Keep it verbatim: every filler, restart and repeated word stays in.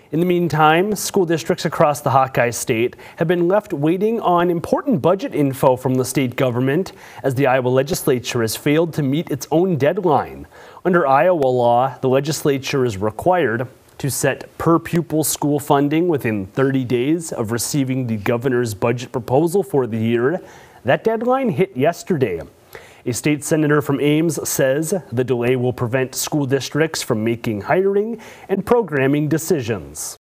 In the meantime, school districts across the Hawkeye State have been left waiting on important budget info from the state government as the Iowa legislature has failed to meet its own deadline. Under Iowa law, the legislature is required to set per pupil school funding within thirty days of receiving the governor's budget proposal for the year. That deadline hit yesterday. A state senator from Ames says the delay will prevent school districts from making hiring and programming decisions.